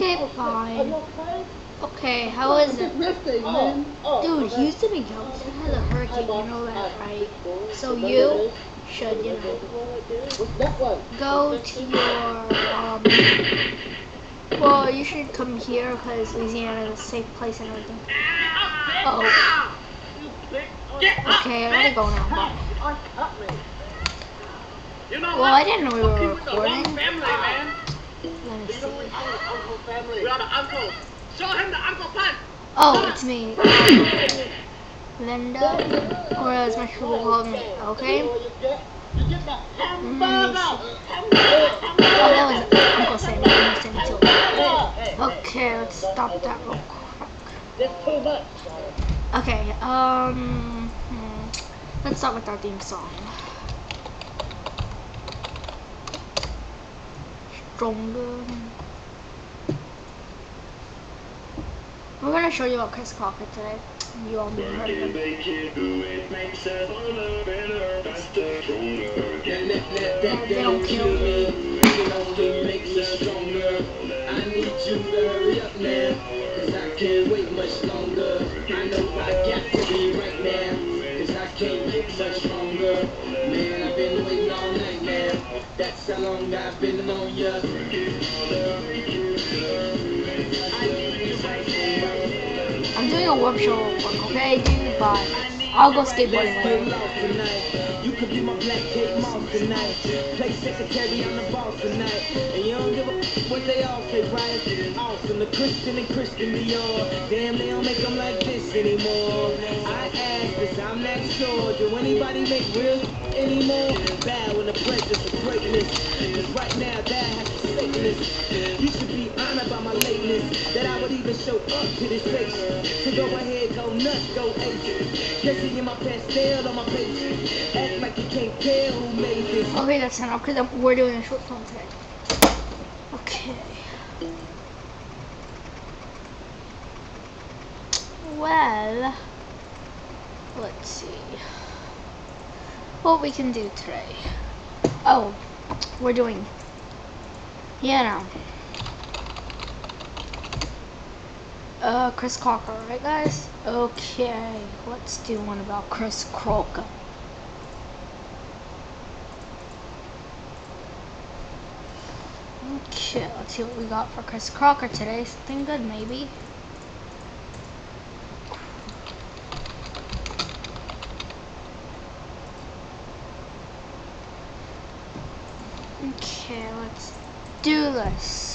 Okay, fine. Okay, how is it? Dude, Houston and Galveston has a hurricane, you know that, right? So you should, you know, go to your, well, you should come here because Louisiana is a safe place and everything. Oh. Okay, I gotta go now. Bye. Well, I didn't know we were recording. Let me see. Oh, it's me. Linda, or as my people call me, okay? Oh, that was Uncle Sammy. Too. Okay, let's stop that real quick. Okay, let's start with our theme song. Stronger. We're gonna show you about Chris Crocker today. You all know heard of him. They don't kill me. I need you to hurry up now, cause I can't wait much longer. I know I got to be right now, cause I can't get much stronger. Man, I've been waiting all night now. That's how long I've been on ya. I'm doing a workshop work, okay, dude? But I'll go skateboarding later. You could be my black Kate Moss tonight. Play secretary on the boss tonight. And you don't give a what they all say, right? Awesome, the Christian and Christian Dior. Damn, they don't make them like this anymore. I ask this, I'm not sure. Do anybody make real anymore? Bow in the presence of greatness. Cause right now, that has to Satanist. You should be honored by my lateness. That I would even show up to this place. So go ahead, go nuts, go ace. Kissing in my pastel on my face. Act like you can't tell who made this. Okay, that's enough because we're doing a short film today. Okay. Well, let's see what we can do today. Oh, we're doing, you know, Chris Crocker, right guys? Okay, let's do one about Chris Crocker. Okay, let's see what we got for Chris Crocker today. Something good, maybe. Okay, let's do this.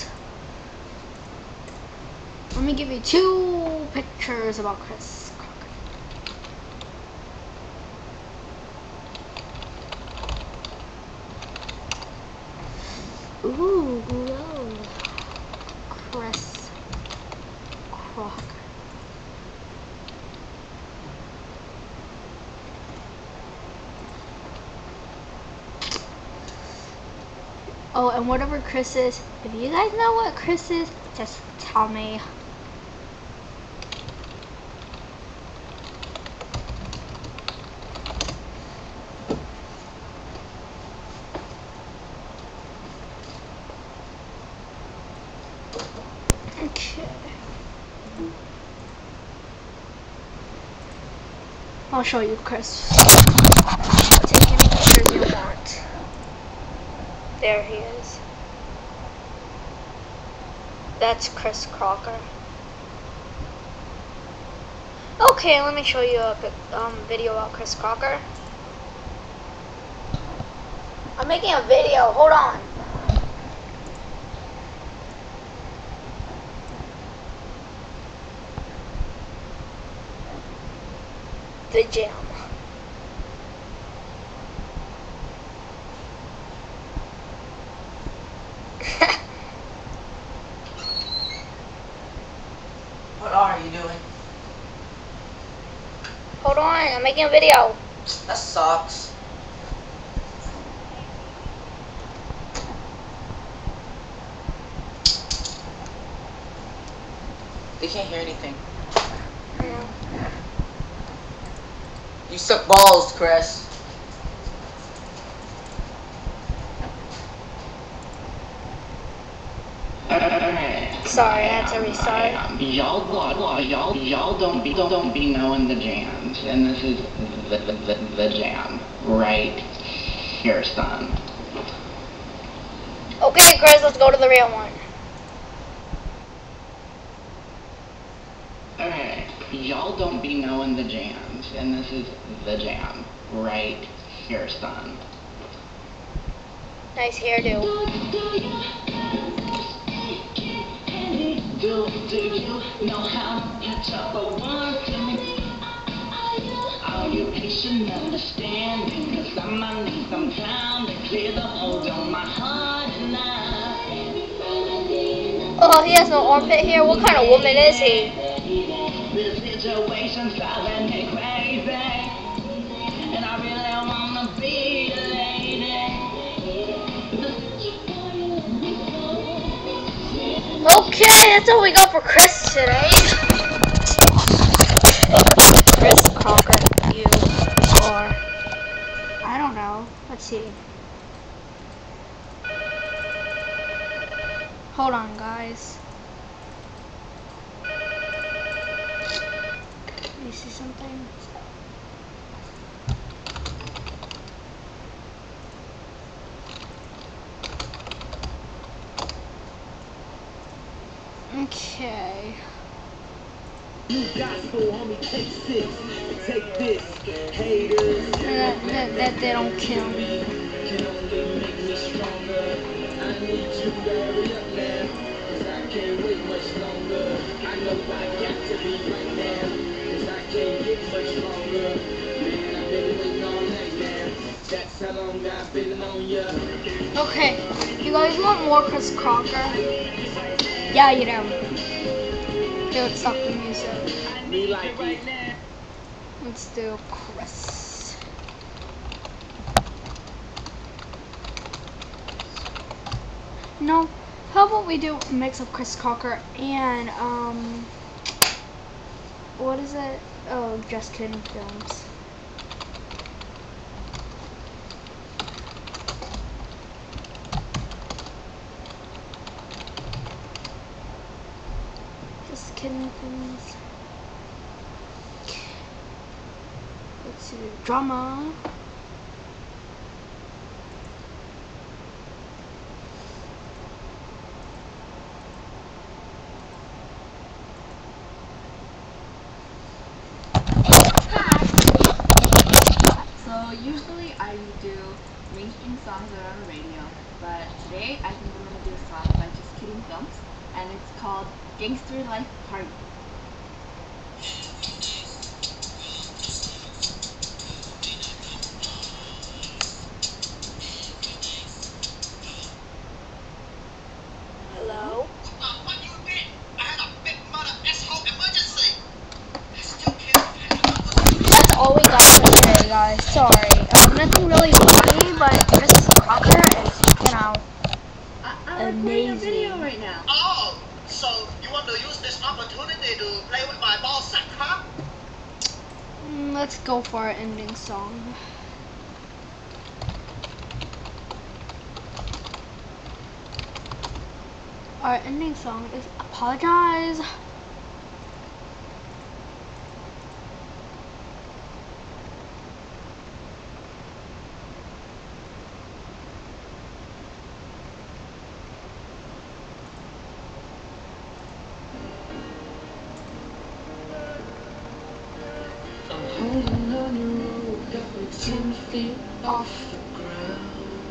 Let me give you 2 pictures about Chris Crocker. Ooh, no. Chris Crocker. Oh, and whatever Chris is, if you guys know what Chris is, just tell me. Okay. I'll show you Chris. Take any pictures you want. There he is. That's Chris Crocker. Okay, let me show you a video about Chris Crocker. I'm making a video, hold on. The jam. What are you doing? Hold on, I'm making a video. That sucks. They can't hear anything. You suck balls, Chris. Sorry, I had to restart. Y'all don't be knowing the jams, and this is the jam right here, son. Okay, Chris, let's go to the real one. Okay, y'all don't be knowing the jams, and this is the jam right here, son. Nice hairdo. Do you know how to catch up a one to me? Are you patient, understanding? Cause I might need some time to clear the hold on my heart and Oh, he has no armpit hair. What kind of woman is he? This situation's driving me crazy, and I really wanna be a lady. Okay, that's all we got for Chris today. Chris Crocker, you are, I don't know. Let's see. Hold on, guys. Let me see something. Okay. That they don't kill me. Okay, you guys want more Chris Crocker? Yeah, you do. Okay, let's stop the music. Let's do Chris. No, how about we do a mix of Chris Crocker and what is it? Oh, Just Kidding Films. Just Kidding Films. Let's do drama. So usually I do mainstream songs that are on the radio, but today I think I'm going to do a song by Just Kidding Films, and it's called Gangster Life Party. Hello? What you did? I had a big mother asshole emergency. That's all we got for today, guys. Sorry. Nothing really funny, but Chris Crocker is, you know, I'm recording a video right now. Oh, so you want to use this opportunity to play with my ball sack, huh? Let's go for our ending song. Our ending song is Apologize. Holding on your rope, got me 10 feet off the ground.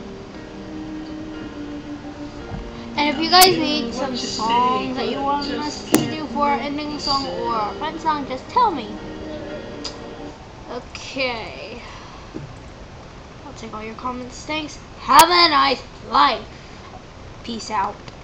And if you guys need some songs that you want us to do for our ending song or our friend song, just tell me. Okay. I'll take all your comments. Thanks. Have a nice life. Peace out.